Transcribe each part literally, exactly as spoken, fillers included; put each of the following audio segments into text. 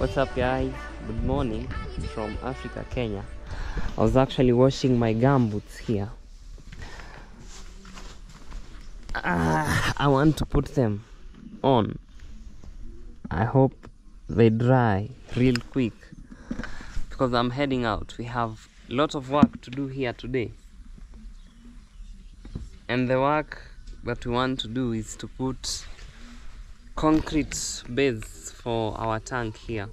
What's up, guys? Good morning from Africa, Kenya. I was actually washing my gumboots here. Uh, I want to put them on. I hope they dry real quick because I'm heading out. We have a lot of work to do here today. And the work that we want to do is to put concrete base for our tank here.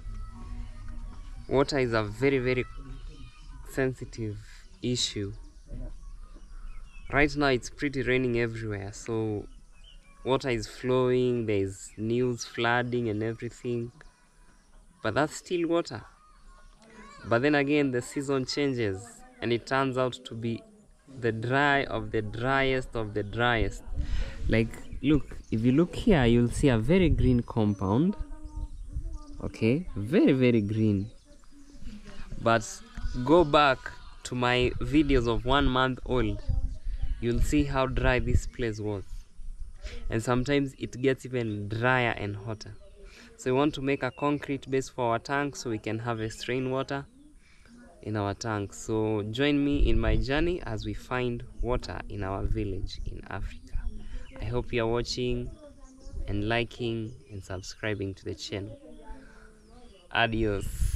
Water is a very very sensitive issue. Right now it's pretty raining everywhere, so water is flowing, there's news flooding and everything, but that's still water. But then again, the season changes and it turns out to be the dry of the driest of the driest. Like, look, if you look here, you'll see a very green compound. Okay, very very green. But go back to my videos of one month old, you'll see how dry this place was. And sometimes it gets even drier and hotter. So we want to make a concrete base for our tank so we can harvest rainwater in our tank. So join me in my journey as we find water in our village in Africa. I hope you are watching and liking and subscribing to the channel. Adios.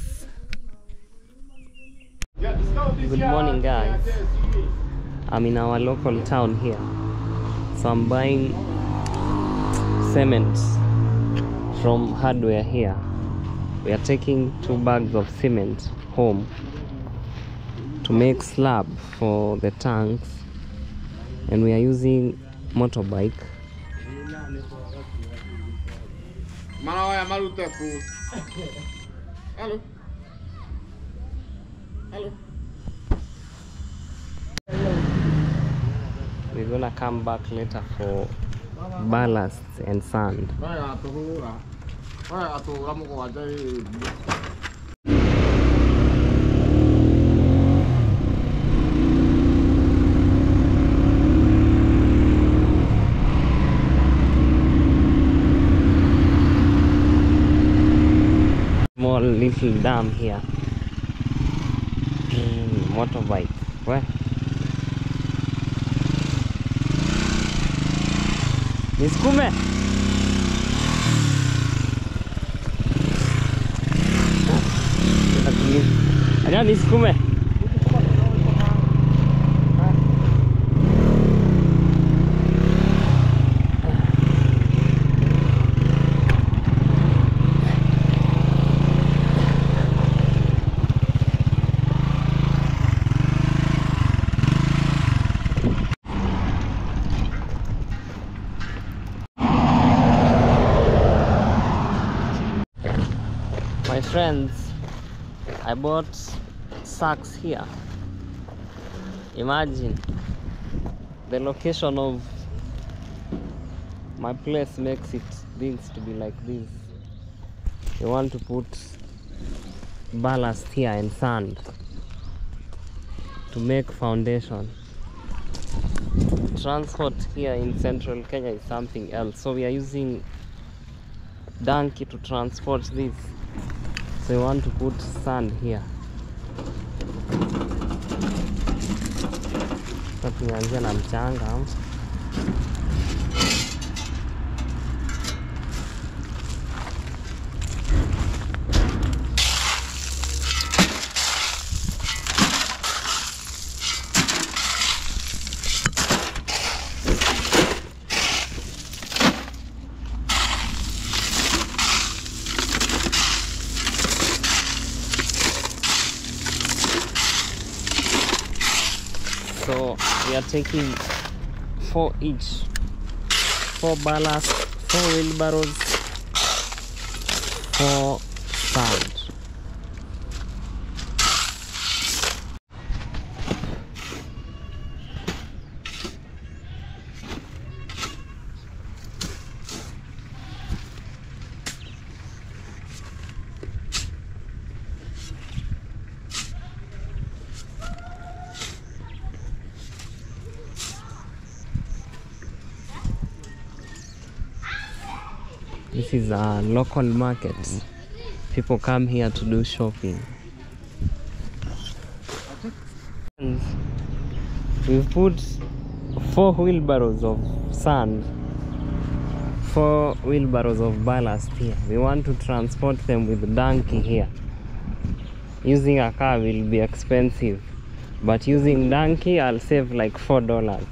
Good morning, guys. I'm in our local town here, so I'm buying cement from hardware here. We are taking two bags of cement home to make slab for the tanks, and we are using motorbike. Hello. Hello. We're gonna come back later for ballast and sand. Small little dam here. Mm, motorbike. Where? Niskume. Aja niskume. My friends, I bought sacks here. Imagine the location of my place makes it things to be like this. You want to put ballast here and sand to make foundation. Transport here in central Kenya is something else, so we are using donkey to transport this. So we want to put sand here. So tunaanzia na mchanga. So we are taking four each, four ballast, four wheelbarrows, four sand. This is a local market. People come here to do shopping. We've put four wheelbarrows of sand, four wheelbarrows of ballast here. We want to transport them with donkey here. Using a car will be expensive, but using donkey I'll save like four dollars.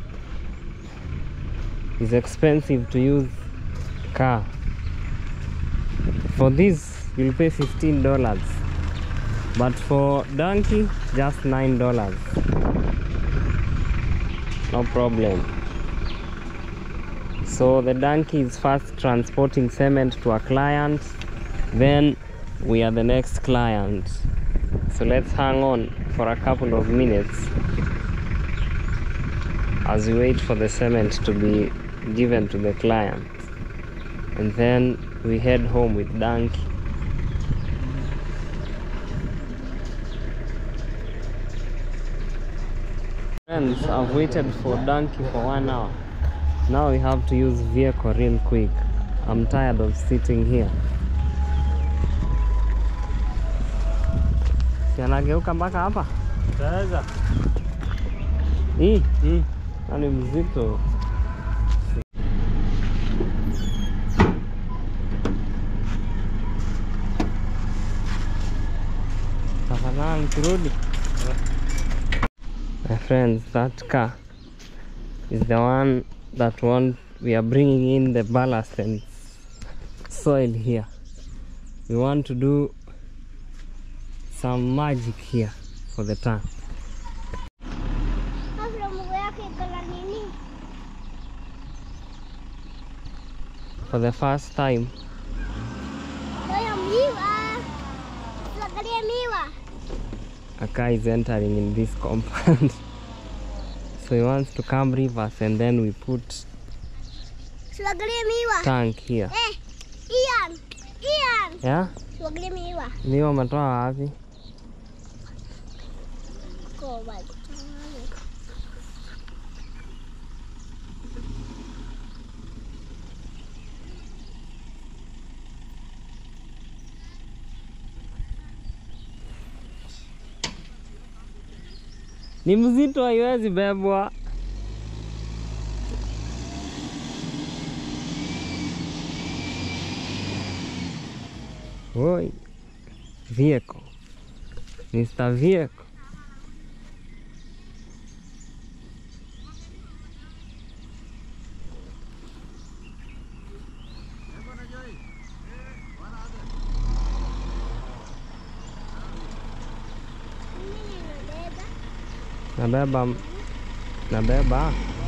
It's expensive to use car. For this you'll pay fifteen dollars, but for donkey just nine dollars. No problem. So the donkey is first transporting cement to a client, then we are the next client. So let's hang on for a couple of minutes as we wait for the cement to be given to the client, and then we head home with donkey. Friends, I've waited for donkey for one hour. Now we have to use vehicle real quick. I'm tired of sitting here. Si anageuka mpaka hapa? Taweza. Hii? Hii. Ni mzito. Tafadhali kirudi. My friends, that car is the one that one we are bringing in the ballast and soil here. We want to do some magic here for the tank. For the first time, a car is entering in this compound. So he wants to come reverse, and then we put tank here. Eh, Ian, Ian. Yeah? miwa. Miwa umetoa wapi? Ni mzito, haiwezi bebwa. Oi, vehicle, Mister Vehicle. Nabeba, nabeba.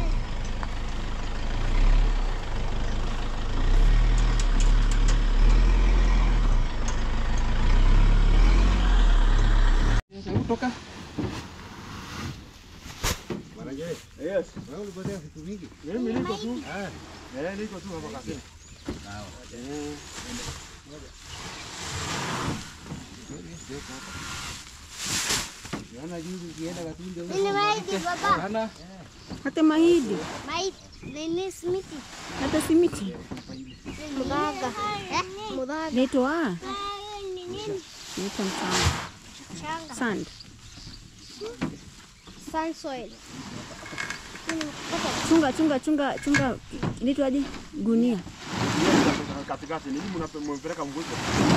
Kutoka. Yes. Wewe ulipotea vitu vingi. Mimi niko tu. Eh. Eh, niko tu hapa kazini. Sawa. Eh. Yana juzi kienda katunde huko. Nini mahidi baba? Hana. Hata mahidi. Mahidi, nini simiti? Hata simiti. Mudaga. Eh, mudaga. Naitwa ah. Nini? Naitwa mchanga. Changa. Sand. Sand soil. Chunga chunga chunga chunga inaitwaje? Gunia. Katikati ni mimi unampeleka mguso.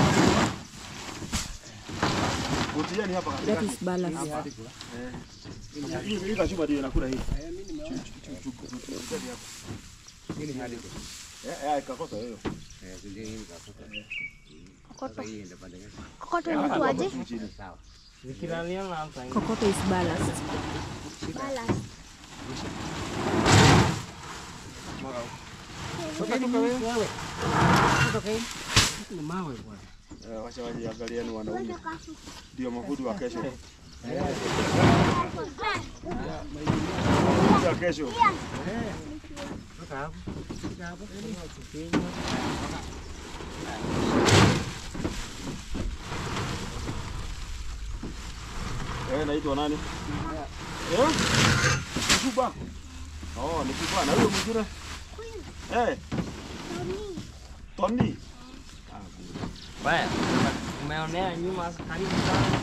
Kutia ni hapa katikati. That is balance. Eh. Hii hii kachuma ndio inakula hii. Hii ni hadi. Eh, eh, kakosa hiyo. Eh, ndio hii kakosa. Kokoto. Kokoto ni waje? Sawa. Zikiraliana hapa. Kokoto is ballast. Ballast. Toka toka wewe. Toka hii. Ni mawe bwana. Eh, wacha waje angalia ni wanaume. Ndio mafudu wa kesho. Eh. Ya kesho. Eh. Toka hapo. Toka hapo. Eh, naitwa nani? Eh? Kuba. Oh, ni Kuba. Na huyo mwingine? Eh. Tony. Tony. Ah, baya. Umeonea nyuma karibu sana.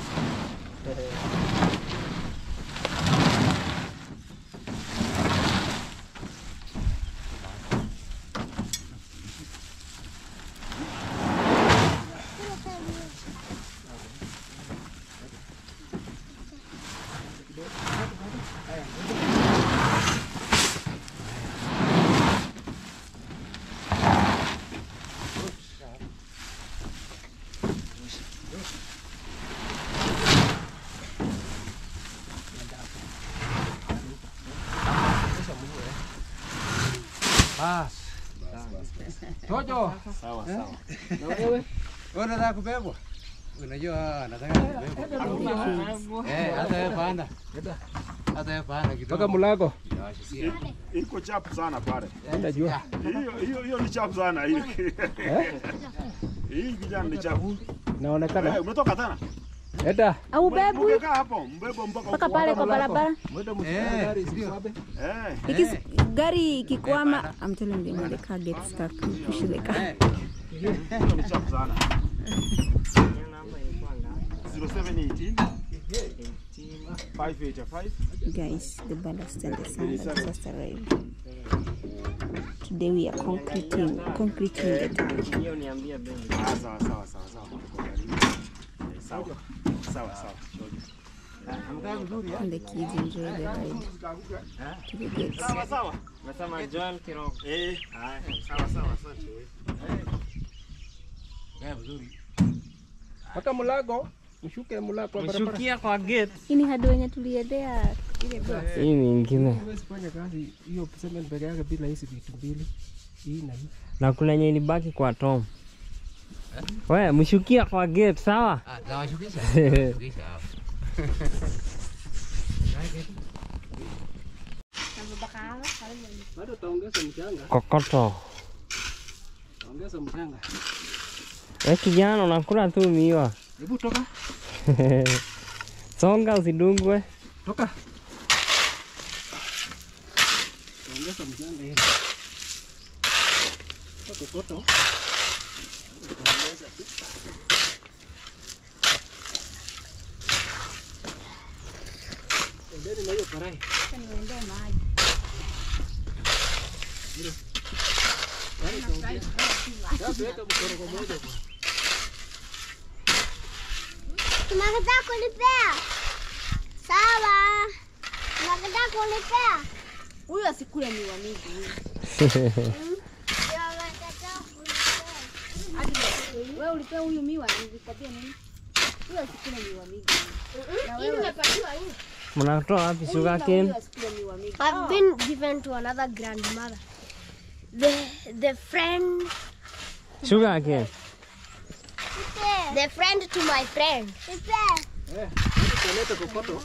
Bas. Jojo. Sawa sawa. Na wewe? Wewe unataka kubebwa? Unajua nataka kubebwa. Eh, hata wewe panda. Hata wewe panda kidogo. Toka mlango. Iko chapu sana pale. Enda juu. Hiyo hiyo hiyo ni chapu sana hii. Hii kijana ni chapu. Naonekana. Umetoka tena? Enda. Au bebu. Umekaa hapo, mbebo mpaka Mpaka pale kwa barabara. Eh, ndio. Eh. Ikis gari ikikwama, I'm telling you, the car gets stuck. Push the car. Hiyo ni chapu sana. zero seven one eight five eight five. Guys, the ballast and the sand has just arrived. Today we are concreting, concreting the tank. Hiyo niambia bendi. Ah, sawa sawa sawa sawa. Sawa. Sawa sawa. And the kids enjoy the ride to the gates. Sawa sawa. Nasema Joel Kiroko. Eh, haya. Sawa sawa, asante wewe. Eh, vizuri. Paka mlango, mshuke mlango kwa barabara. Mshukia kwa gate. Ini hadi wenye tuliendea ile box. Hii nyingine. Huwezi fanya kazi hiyo cement peke yake bila hizi vitu mbili. Hii na hii. Na kuna yenye ilibaki kwa Tom. Wewe mshukia kwa gate, sawa? Ah, nawashukisha. Shukisha hapo. Bado taongeza mchanga. Kokoto. Taongeza mchanga. Wewe kijana unakula tu miwa. Hebu toka. Songa usidungwe. Toka. Taongeza mchanga hivi. Kokoto. Ndani na hiyo karai. Sasa niende maji. Tunataka kulipea. Sawa. Tunataka kulipea. Huyu asikule miwa mingi huyu. Wewe ulipea huyu miwa nilikwambia nini? Huyu asikule miwa mingi. Na wewe umepatiwa hii. Mnatoa wapi sugar cane? I've been given to another grandmother. The the friend Sugar cane. the friend to my friend. Eh, tunaleta kokoto.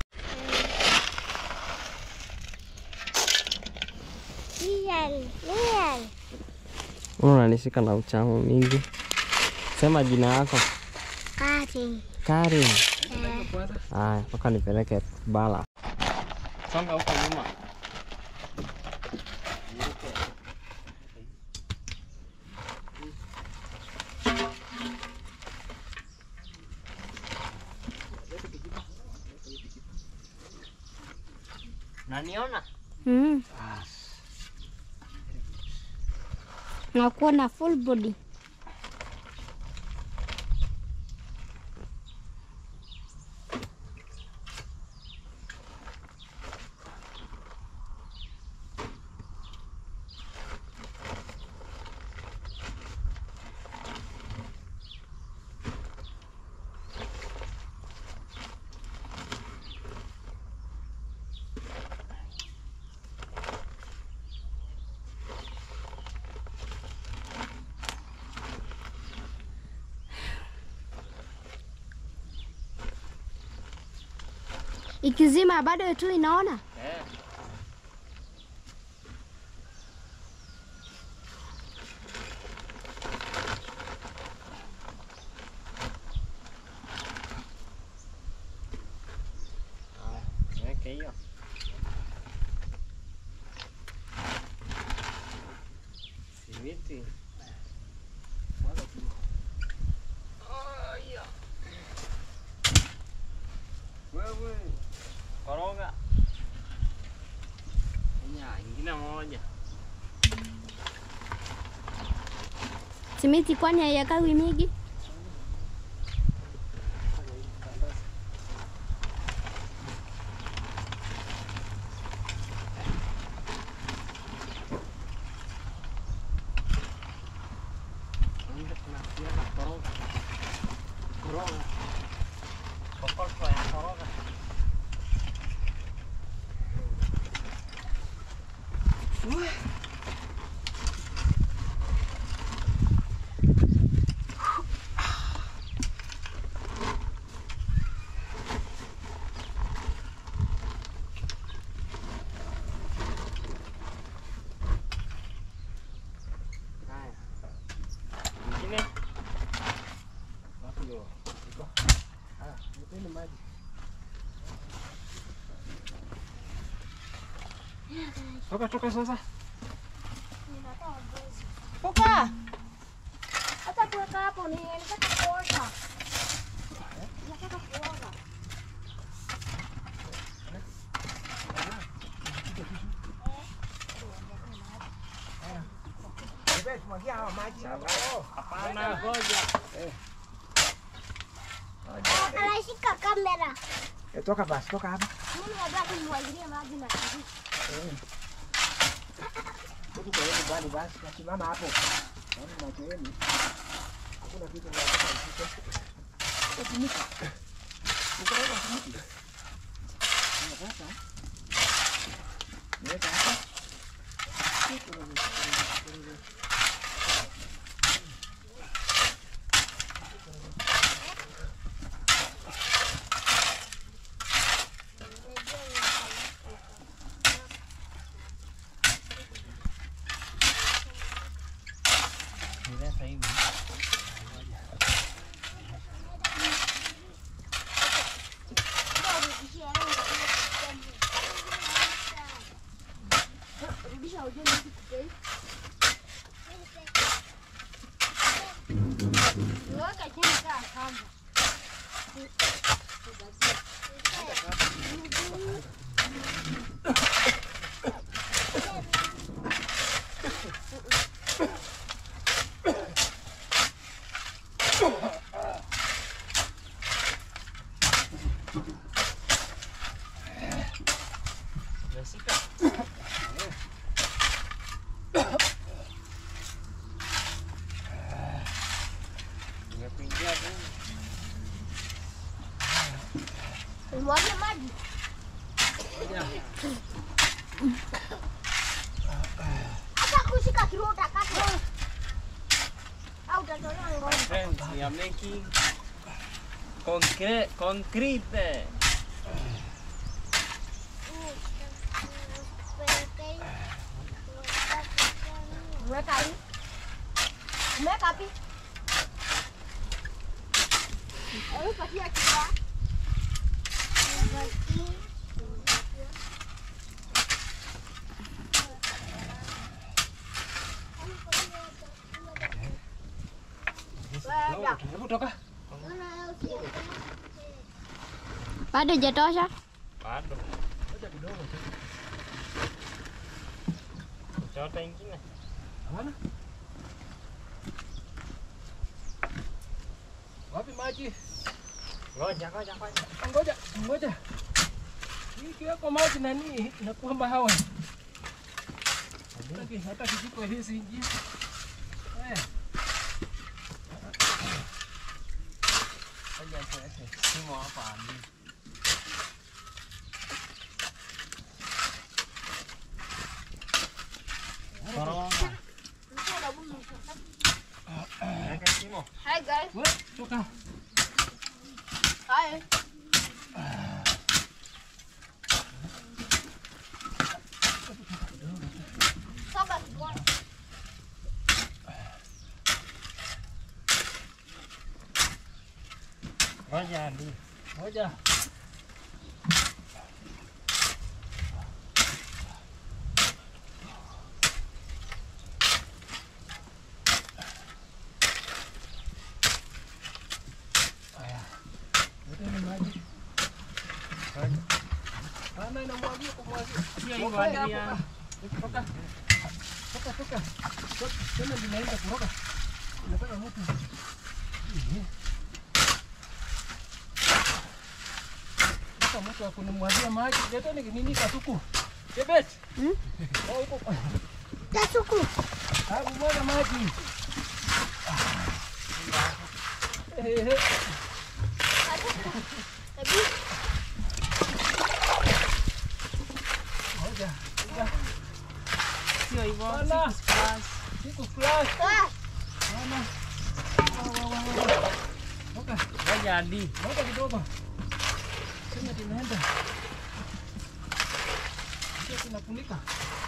Lian, Lian. Unanishika na uchamu mingi. Sema jina yako. Kati. Karim. Haya, mpaka nipeleke bala. Songa huko nyuma. Naniona? Mm. Nakuwa na full body. Ikizima bado tu inaona? Eh. Ah, weke hiyo. Simiti. Oh, yeah. Simiti kwani hayakawi mingi? Toka toka sasa. Toka. Hata kuweka hapo ni nataka kuosha. Nataka kuoga. Bebe tumwagia hawa maji. Hapana, ngoja. Anashika kamera. Eh, toka basi, toka hapa. Mimi nataka kumwagilia maji na kitu. Hebu kwa hiyo bali basi, simama hapo. Naona macho yenu. Hakuna kitu kinataka kufika. Usimiki. Ukaona usimiki. Unapata? Niweka hapa. Umwage maji. Hata kushika kiruta kaka. Au utatoa ngoma. Friends, we are making concrete. concrete. Umeweka hii? Umeweka wapi? Hebu patia kiwa. Hebu toka. Bado hajatosha? Bado. Ngoja kidogo tu. Chota ingine. Hapana. Wapi maji? Ngoja, ngoja, ngoja. Ngoja, ngoja. Hii kiweko maji nani inakuwa mahawa. Hata hata kijiko hizi ingia. Eh. Ngoja tuweke simu hapa. Koroga. Weka simu. Hi guys. Wewe toka. Hi. Soga kidogo. Ngoja ndi. Ngoja. Ana inamwagia kumwagia. Sio hivyo Adrian. Toka. Toka toka. Tena ninaenda kuroga. Kama mtu akunimwagia maji, leta ni nini kasuku. Chebet. Hmm? Oh, uko. Kasuku. Hapo mwaga maji. Eh eh. Hebu. Ngoja. Sio hivyo. Bana. Siku flash. Ah. Bana. Toka. Ngoja hadi. Ngoja kidogo. Sema tunaenda. Sio tunafunika.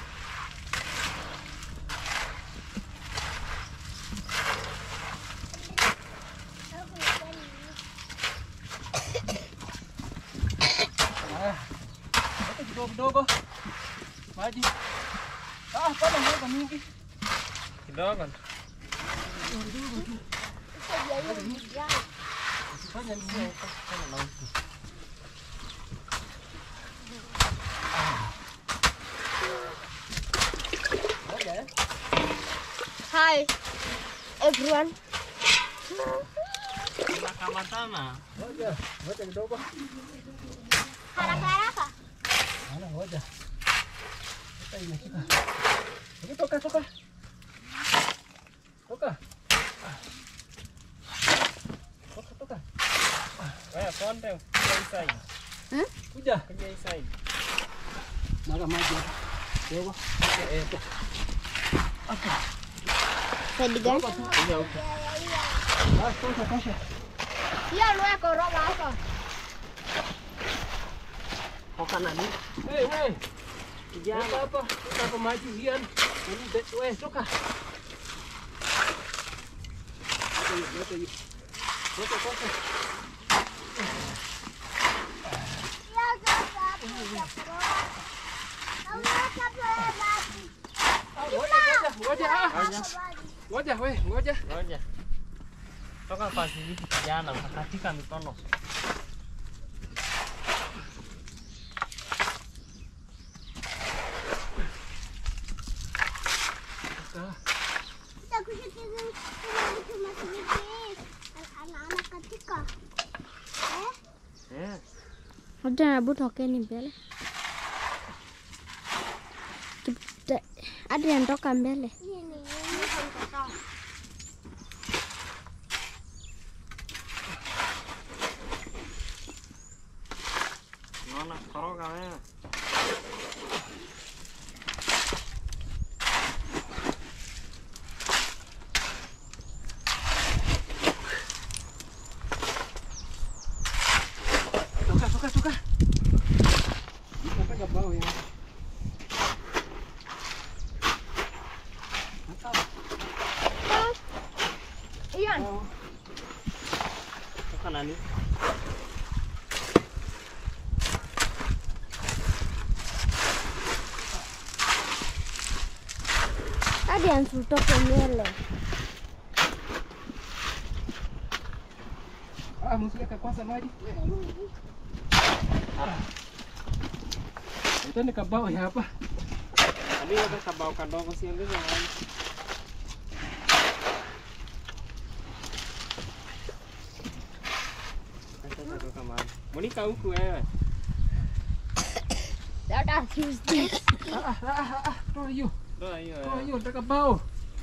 Kidogo kidogo. Maji. Ah, pana mwaga mingi. Kidogo. Usifanye nini? Fanya na huku. Hi everyone. Tunakamatana. Ngoja, ngoja kidogo. Haraka haraka. Ana ngoja. Sasa inashika. Hebu toka toka. Toka. Toka toka. Wewe konde kuja inside. Hmm? Kuja. Kuja inside. Mwaga maji hapa. Kidogo. Eh, toka. Hapa. Sadi gani? Kuja huko. Ah, tosha tosha. Hiyo nweko roba hapa. Hoka nani? Hey, hey. Kijana. Toka hapa. Toka hapa maji hian. Wewe toka. Yote yote. Toka toka. Ngoja, ngoja. Ngoja we, ngoja. Ngoja. Toka pasi hivi kijana, utakatika mikono. Eh. Hoja hebu tokeni mbele. Hadi anatoka mbele. Naona koroga wewe. Toka toka toka. Nataka bao ya. Ian. Toka nani? Hadi ansutoke mbele. Ah, msiweka kwanza maji. Utani kabao ya hapa. Hadi weka kabao kadogo siongeze maji. Acha toka maji. Monica huku wewe. Let us use this. Ah ah ah ah, toa hiyo. Ndio hiyo. Toa hiyo, nataka bao.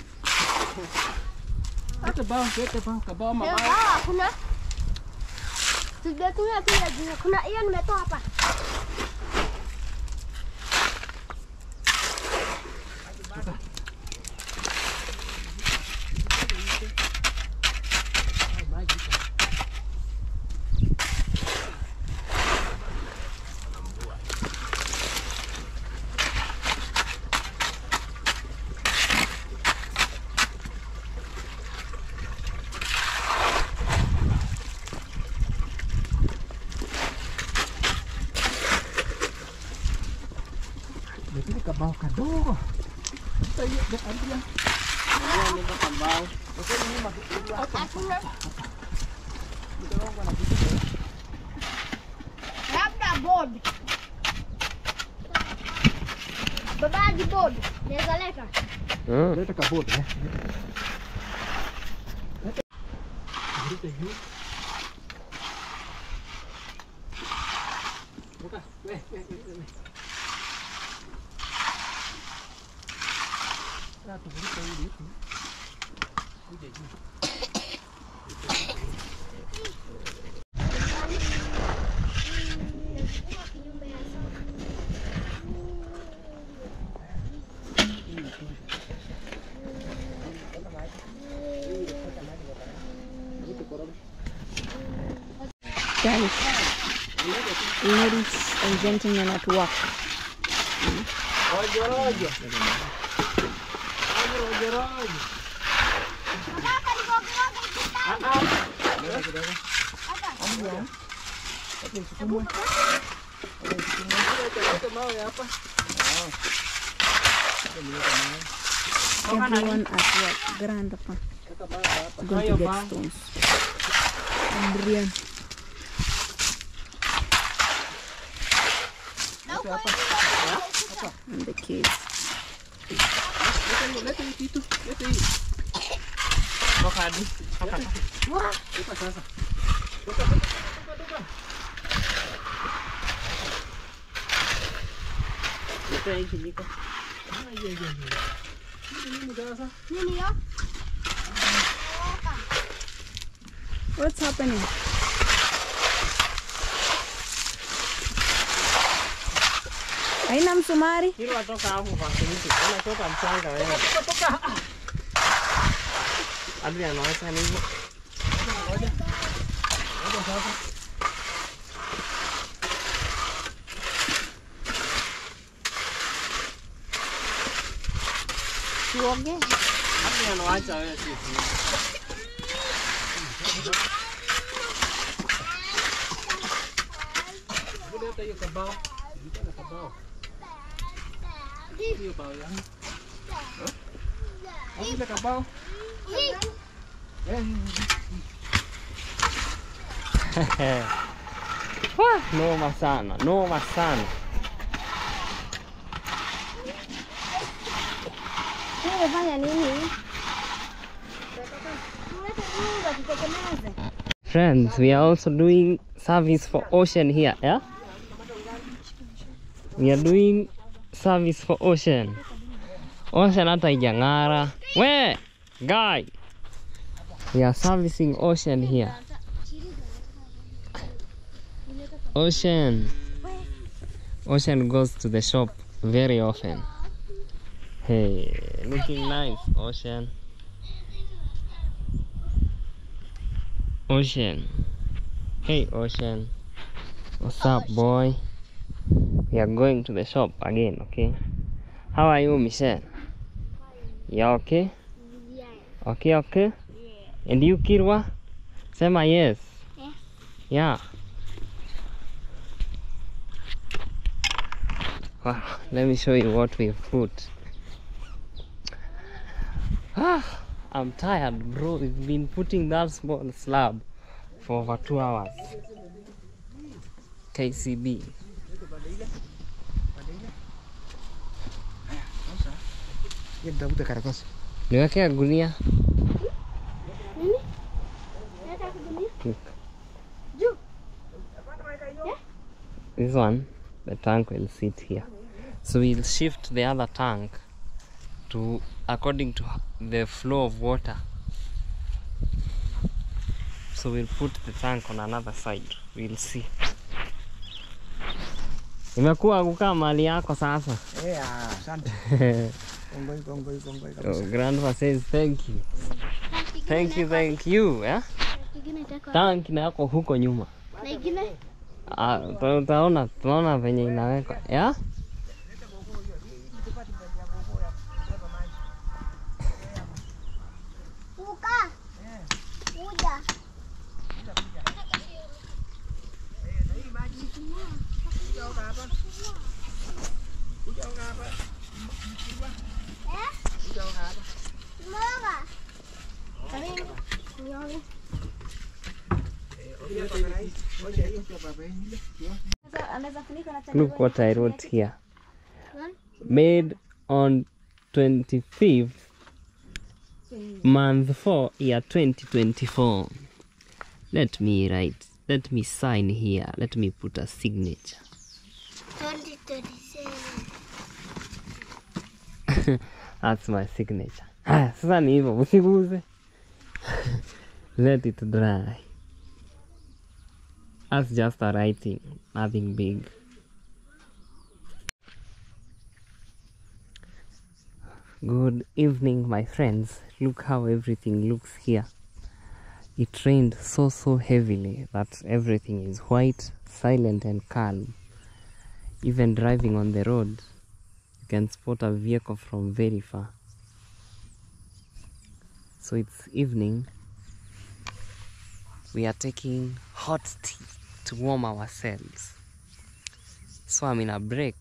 Leta bao, leta bao, kabao Leo mabao. hawa kuna tujatumia pia jina. Kuna hiyo nimetoa hapa. Lakini kabao kadogo. Sasa hiyo ndio ambia. Ndio ndio kabao. Hakuna. Labda board. Babaji board. Naweza leta. Leta kabao eh. Guys, ladies and gentlemen at work. Rojo, rojo. Rojo, rojo. Everyone at work. Grandpa going to get stones. And Brian. And the kids. What's happening? Haina msumari? Hilo atoka hapo kwa kimiti. Unatoka mchanga wewe. Adri anaweza nini? Ngoja. Ngoja sasa. Tuoge. Adri anaacha wewe sisi. Ngoja hata hiyo kabao. Ndio kabao. Hiyo bao yangu. Eh? Ile kabao. Eh. Wah, noma sana, noma sana. Unafanya nini? Friends, we are also doing service for Ocean here, yeah? We are doing service for Ocean. Ocean hata ijangara. We, guy. We are servicing Ocean here. Ocean. Ocean goes to the shop very often. Hey, looking nice, Ocean. Ocean. Hey, Ocean. What's up, boy? We are going to the shop again, okay? How are you, Michelle? Yeah, okay? Yeah. Okay, okay? Yeah. And you, Kirwa? Sema yes. Yes. Yeah. Wow, let me show you what we've put. Ah, I'm tired, bro. We've been putting that small slab for over two hours. K C B. Nitafuta karatasi. Niwekea gunia. Nini? Nataka kudunia. Look. Juu. This one, the tank will sit here. So we'll shift the other tank to according to the flow of water. So we'll put the tank on another side. We'll see. Imekuwa kukaa mali yako sasa. Eh, asante. Kongoi, kongoi, kongoi Oh, kabisa. grandpa says thank you. Thank you, thank you. Yeah? Ingine itaka. Tank na yako huko nyuma. Na ingine. Ah, uta- utaona, tunaona venye inawekwa. Yeah? Uka. Uja. Look what I wrote here. Made on twenty-fifth month four year twenty twenty-four. Let me write. Let me sign here. Let me put a signature. twenty twenty-seven. That's my signature. Ah, sasa ni hivyo, usiguze. Let it dry. That's just a writing, nothing big. Good evening, my friends. Look how everything looks here. It rained so so heavily that everything is white, silent and calm. Even driving on the road, you can spot a vehicle from very far. So it's evening. We are taking hot tea to warm ourselves. So I'm in a break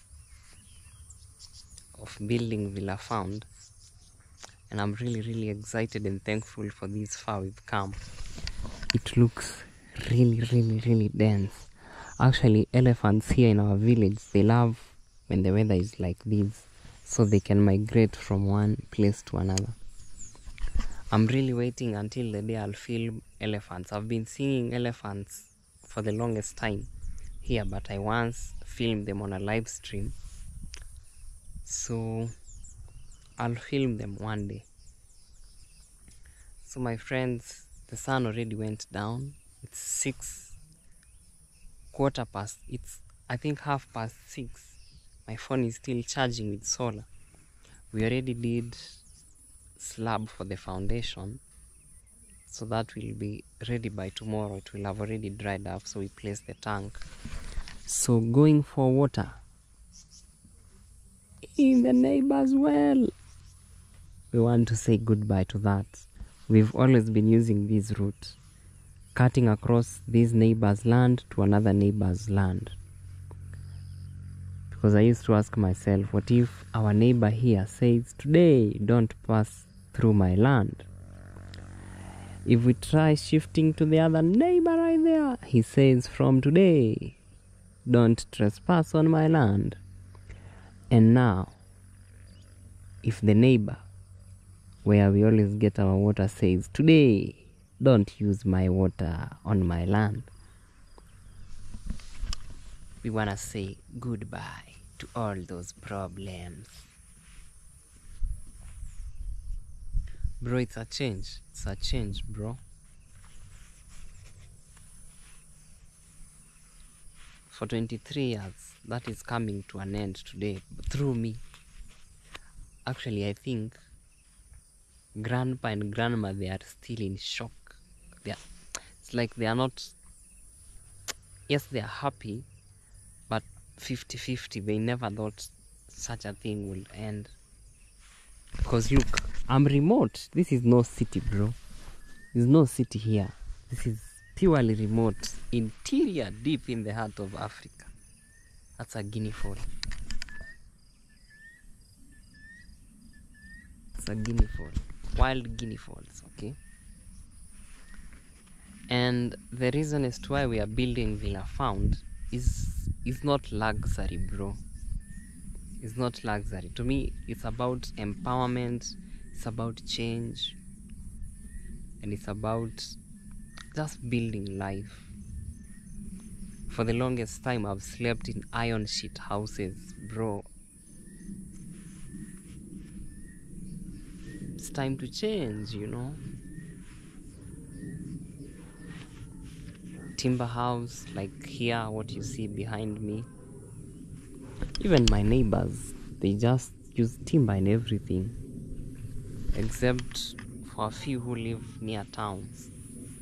of building Villa Found, and I'm really really excited and thankful for this far we've come. It looks really really really dense. Actually, elephants here in our village, they love when the weather is like this, so they can migrate from one place to another. I'm really waiting until the day I'll film elephants. I've been seeing elephants for the longest time here, but I once filmed them on a live stream. So I'll film them one day. So my friends, the sun already went down. It's six, quarter past, it's I think half past six. My phone is still charging with solar. We already did slab for the foundation, so that will be ready by tomorrow. It will have already dried up, so we place the tank. So going for water in the neighbor's well. We want to say goodbye to that. We've always been using this route, cutting across this neighbor's land to another neighbor's land. Because I used to ask myself, what if our neighbor here says, today don't pass through my land? If we try shifting to the other neighbor right there, he says, from today don't trespass on my land. And now, if the neighbor where we always get our water says, today don't use my water on my land, we wanna say goodbye to all those problems. Bro, it's a change. It's a change, bro. For twenty-three years, that is coming to an end today through me. Actually, I think grandpa and grandma, they are still in shock. They are, it's like they are not, yes, they are happy, but fifty fifty. They never thought such a thing would end. Because look, I'm remote. This is no city, bro. There's no city here. This is purely remote, interior, deep in the heart of Africa. That's a Guinea Fowl. It's a Guinea Fowl. Wild Guinea Fowls, okay? And the reason as to why we are building Villa Found is is not luxury, bro. It's not luxury. To me, it's about empowerment, it's about change, and it's about just building life. For the longest time, I've slept in iron sheet houses, bro. It's time to change, you know. Timber house, like here, what you see behind me. Even my neighbors, they just use timber and everything, except for a few who live near towns.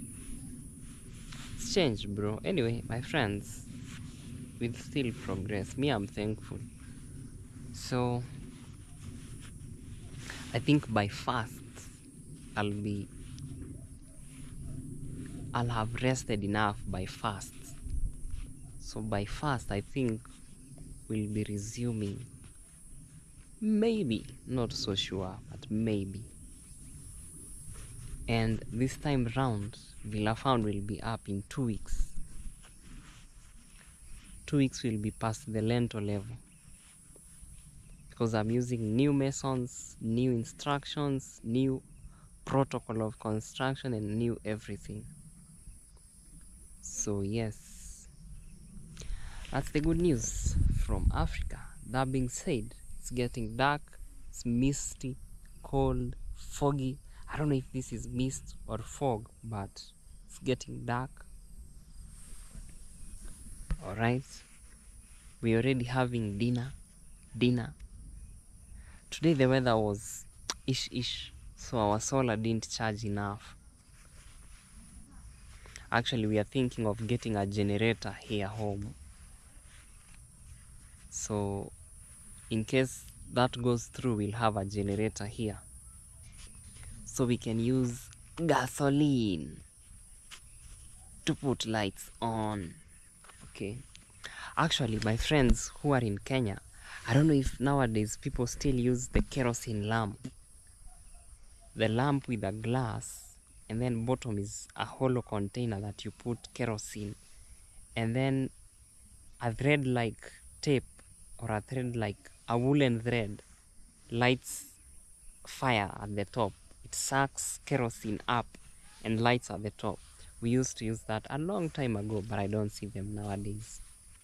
It's changed, bro. Anyway, my friends, we'll still progress. Me, I'm thankful. So I think by fast I'll be I'll have rested enough by fast. So by fast I think we'll be resuming. Maybe, not so sure, but maybe. And this time round, Villa Found will be up in two weeks. Two weeks will be past the Lento level. Because I'm using new masons, new instructions, new protocol of construction, and new everything. So yes, that's the good news from Africa. That being said, it's getting dark, it's misty, cold, foggy. I don't know if this is mist or fog, but it's getting dark. All right, we're already having dinner. Dinner. Today the weather was ish-ish, so our solar didn't charge enough. Actually, we are thinking of getting a generator here home. So, in case that goes through, we'll have a generator here. So we can use gasoline to put lights on. Okay. Actually, my friends who are in Kenya, I don't know if nowadays people still use the kerosene lamp. The lamp with a glass, and then bottom is a hollow container that you put kerosene, and then a thread like tape or a thread like a woolen thread lights fire at the top. It sucks kerosene up and lights at the top. We used to use that a long time ago, but I don't see them nowadays.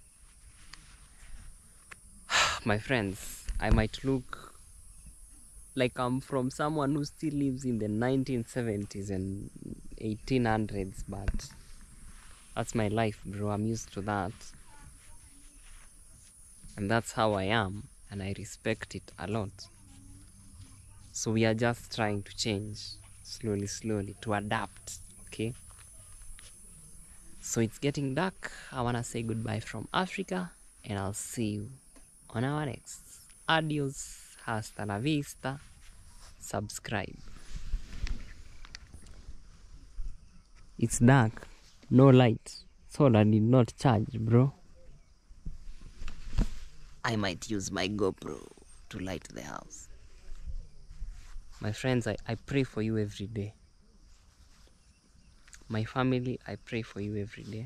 My friends, I might look like I'm from someone who still lives in the nineteen seventies and eighteen hundreds, but that's my life, bro. I'm used to that. And that's how I am, and I respect it a lot. So we are just trying to change slowly, slowly, to adapt, okay? So it's getting dark. I want to say goodbye from Africa, and I'll see you on our next. Adios, hasta la vista, subscribe. It's dark, no light, solar did not charge, bro. I might use my GoPro to light the house. My friends, I, I pray for you every day. My family, I pray for you every day.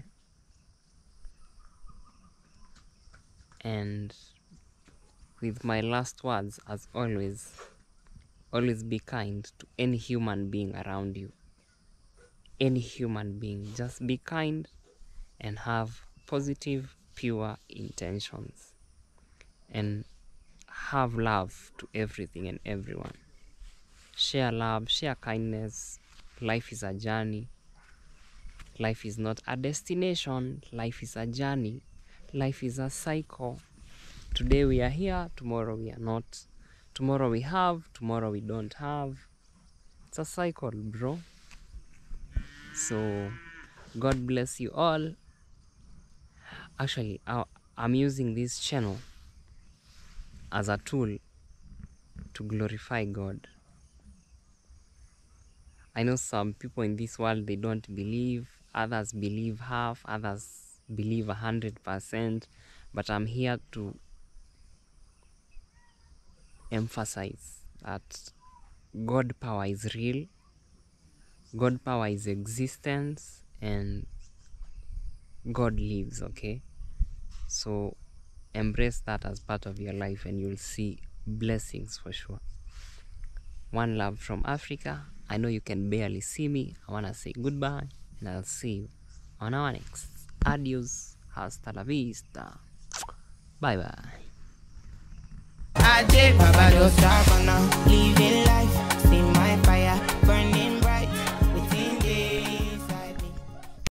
And with my last words, as always, always be kind to any human being around you. Any human being, just be kind and have positive, pure intentions. And have love to everything and everyone. Share love, share kindness. Life is a journey. Life is not a destination. Life is a journey. Life is a cycle. Today we are here, tomorrow we are not. Tomorrow we have, tomorrow we don't have. It's a cycle, bro. So, God bless you all. Actually, I'm using this channel as a tool to glorify God. I know some people in this world, they don't believe, others believe half, others believe a hundred percent, but I'm here to emphasize that God power is real, God power is existence, and God lives, okay? So embrace that as part of your life and you'll see blessings for sure. One love from Africa. I know you can barely see me. I want to say goodbye, and I'll see you on our next. Adios, hasta la vista. Bye bye.